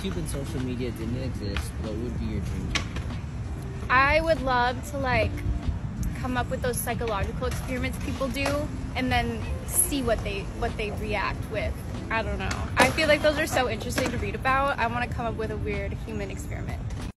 YouTube and social media didn't exist, what would be your dream job? I would love to like come up with those psychological experiments people do and then see what they react with. I don't know. I feel like those are so interesting to read about. I want to come up with a weird human experiment.